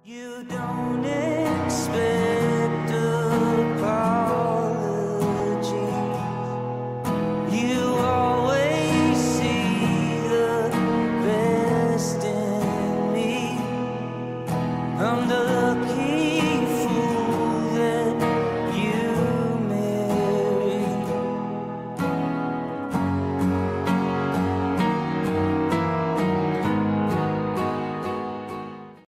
You don't expect apology. You always see the best in me. I'm the